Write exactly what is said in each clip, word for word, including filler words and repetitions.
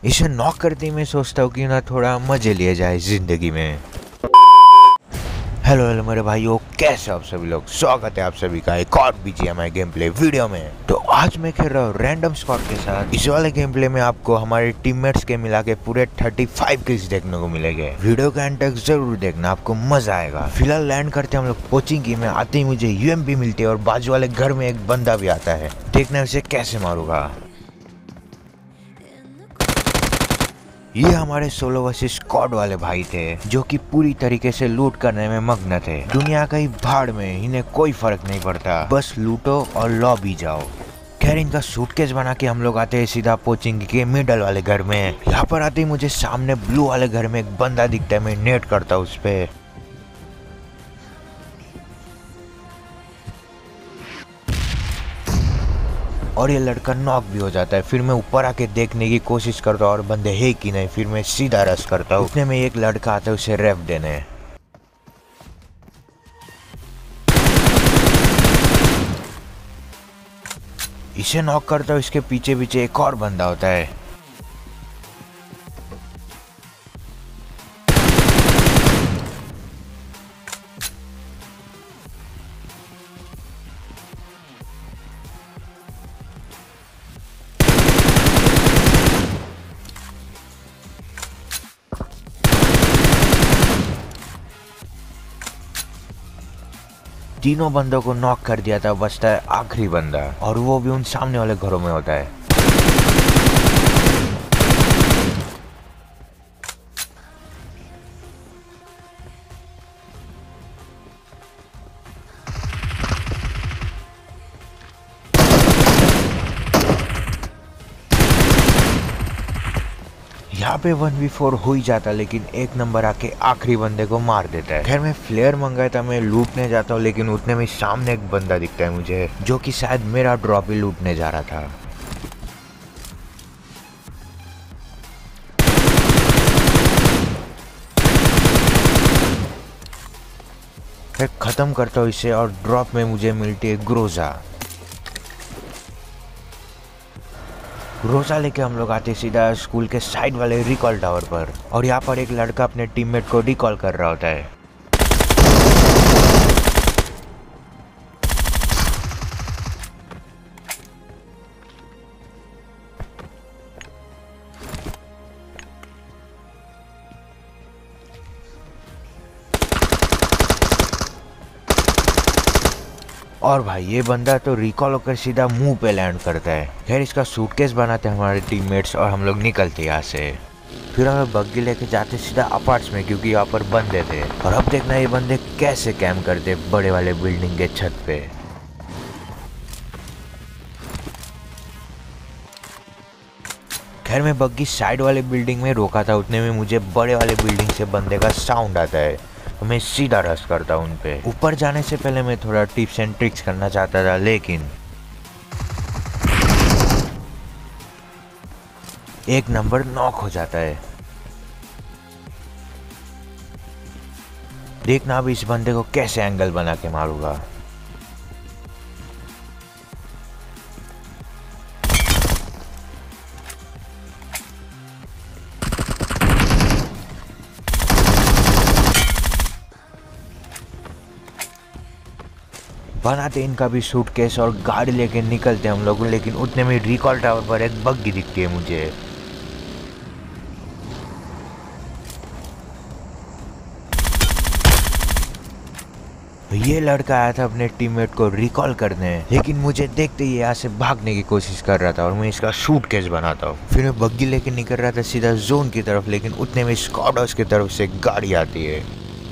इसे नॉक करते ही मैं सोचता हूँ कि ना थोड़ा मजे लिए जाए जिंदगी में। हेलो हेलो मेरे भाइयों, कैसे आप सभी लोग। स्वागत है आप सभी का एक और बीजीएमआई गेम प्ले वीडियो में। तो आज मैं खेल रहा हूँ रैंडम स्क्वाड के साथ। इस वाले गेम प्ले में आपको हमारे टीममेट्स के मिला के पूरे पैंतीस किल्स देखने को मिलेंगे। वीडियो का एंड तक जरूर देखना, आपको मजा आएगा। फिलहाल लैंड करते हम लोग कोचिंग की में। आते ही मुझे यूएमपी मिलती है और बाजू वाले घर में एक बंदा भी आता है। देखना उसे कैसे मारूंगा। ये हमारे सोलो वर्सेस स्क्वाड वाले भाई थे जो कि पूरी तरीके से लूट करने में मग्न थे। दुनिया का ही भाड़ में, इन्हें कोई फर्क नहीं पड़ता, बस लूटो और लॉबी जाओ। खैर इनका सूटकेस बना के हम लोग आते हैं सीधा कोचिंग के मिडल वाले घर में। यहाँ पर आते ही मुझे सामने ब्लू वाले घर में एक बंदा दिखता है। मैं नेट करता हूँ उस पे। और ये लड़का नॉक भी हो जाता है। फिर मैं ऊपर आके देखने की कोशिश करता हूँ और बंदे है कि नहीं। फिर मैं सीधा रश करता हूँ। उतने में एक लड़का आता है उसे रेफ देने। इसे नॉक करता हूँ। इसके पीछे पीछे एक और बंदा होता है। तीनों बंदों को नॉक कर दिया था, बचता है आखिरी बंदा और वो भी उन सामने वाले घरों में होता है। यहाँ पे वन वी फोर हो ही जाता, लेकिन एक नंबर आके आखिरी बंदे को मार देता है। खैर मैं फ्लेयर मंगाया था, मैं लूटने जाता हूँ, लेकिन उतने में सामने एक बंदा दिखता है मुझे जो कि शायद मेरा ड्रॉप ही लूटने जा रहा था। फिर खत्म करता हूँ इसे और ड्रॉप में मुझे मिलती है ग्रोजा। ग्रोजा लेके हम लोग आते सीधा स्कूल के साइड वाले रिकॉल टावर पर। और यहाँ पर एक लड़का अपने टीममेट को रिकॉल कर रहा होता है। और भाई ये बंदा तो रिकॉल होकर सीधा मुंह पे लैंड करता है। खैर इसका सूटकेस बनाते हैं हमारे टीममेट्स और हम लोग निकलते यहाँ से। फिर हमें बग्गी लेके जाते सीधा अपार्ट्स में, क्योंकि यहाँ पर बंदे थे। और अब देखना ये बंदे कैसे कैम्प करते बड़े वाले बिल्डिंग के छत पे। खैर मैं बग्गी साइड वाले बिल्डिंग में रोका था। उतने में मुझे बड़े वाले बिल्डिंग से बंदे का साउंड आता है, तो मैं सीधा रश करता हूँ उन पे। ऊपर जाने से पहले मैं थोड़ा टिप्स एंड ट्रिक्स करना चाहता था, लेकिन एक नंबर नॉक हो जाता है। देखना अब इस बंदे को कैसे एंगल बना के मारूंगा। बनाते इनका भी सूटकेस और गाड़ी लेके निकलते हम लोग, लेकिन उतने में रिकॉल टावर पर एक बग्गी दिखती है मुझे। ये लड़का आया था अपने टीममेट को रिकॉल करने, लेकिन मुझे देखते ही यहाँ से भागने की कोशिश कर रहा था और मैं इसका सूटकेस बनाता हूँ। फिर मैं बग्गी लेके निकल रहा था सीधा जोन की तरफ, लेकिन उतने में स्क्वाड हाउस की तरफ से गाड़ी आती है।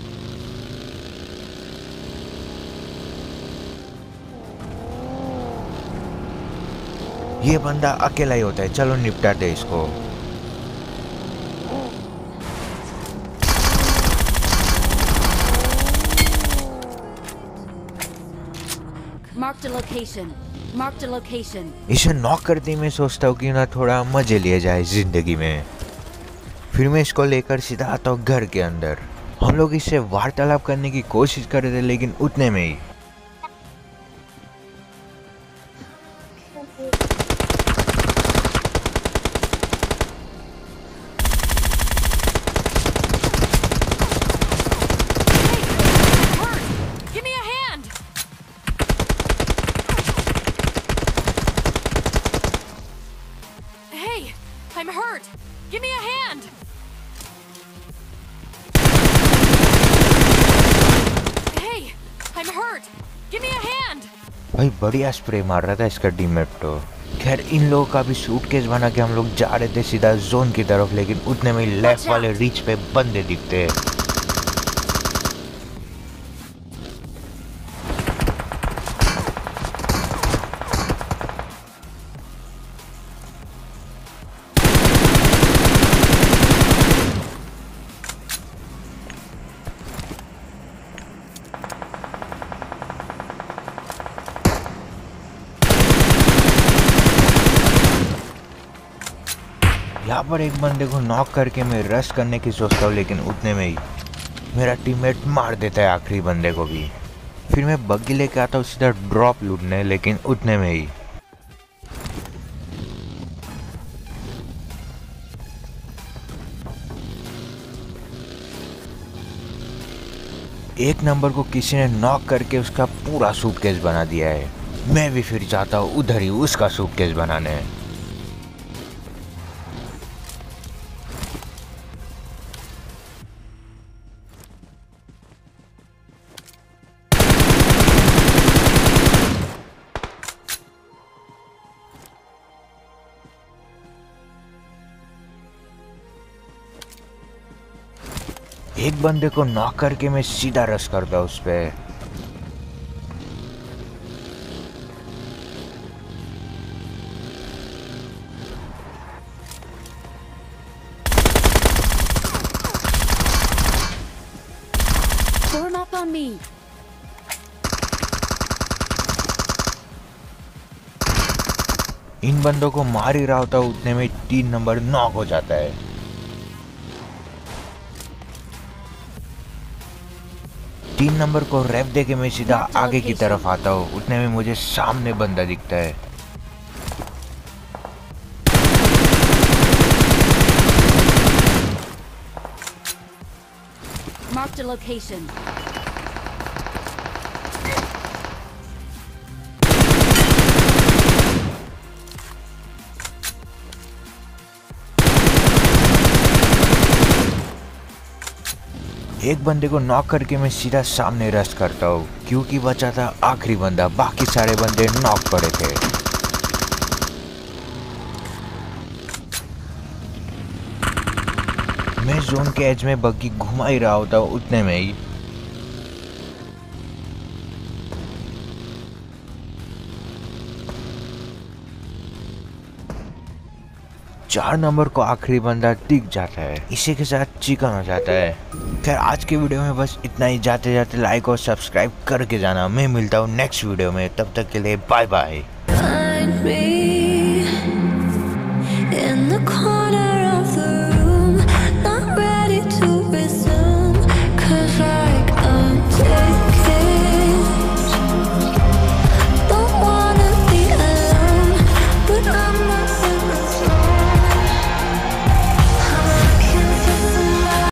ये बंदा अकेला ही होता है, चलो निपटाते इसको। Marked a location. Marked a location. इसे नॉक करते ही मैं सोचता हूँ कि ना थोड़ा मजे लिए जाए जिंदगी में। फिर मैं इसको लेकर सीधा आता हूँ घर के अंदर। हम लोग इससे वार्तालाप करने की कोशिश कर रहे थे, लेकिन उतने में ही I'm hurt. Give me a hand. Hey, I'm hurt. Give me a hand. भाई बढ़िया स्प्रे मार रहा था इसका टीममेट तो। खैर इन लोगों का भी सूटकेस बना के हम लोग जा रहे थे सीधा जोन की तरफ, लेकिन उतने में लेफ्ट वाले रीच पे बंदे दिखते हैं। यहाँ पर एक बंदे को नॉक करके मैं रश करने की सोचता हूँ, लेकिन उतने में ही मेरा टीममेट मार देता है आखिरी बंदे को भी। फिर मैं बग्गी लेके आता हूँ सीधा ड्रॉप लूटने, लेकिन उतने में ही एक नंबर को किसी ने नॉक करके उसका पूरा सूटकेस बना दिया है। मैं भी फिर जाता हूँ उधर ही उसका सूटकेस बनाने। एक बंदे को नॉक करके मैं सीधा रश करता उस पे। Form up on me. इन बंदों को मार ही रहा होता उतने में तीन नंबर नॉक हो जाता है। तीन नंबर को रैप दे के मैं सीधा आगे की तरफ आता हूँ, उतने में मुझे सामने बंदा दिखता है। Marked a location. एक बंदे को नॉक करके मैं सीधा सामने रश करता हूँ, क्योंकि बचा था आखिरी बंदा, बाकी सारे बंदे नॉक पड़े थे। मैं जोन के एज में बग्गी घुमा ही रहा होता हूँ, उतने में ही चार नंबर को आखिरी बंदा दिख जाता है। इसी के साथ चिकन हो जाता है। खैर आज के वीडियो में बस इतना ही। जाते जाते लाइक और सब्सक्राइब करके जाना। मैं मिलता हूँ नेक्स्ट वीडियो में, तब तक के लिए बाय बाय।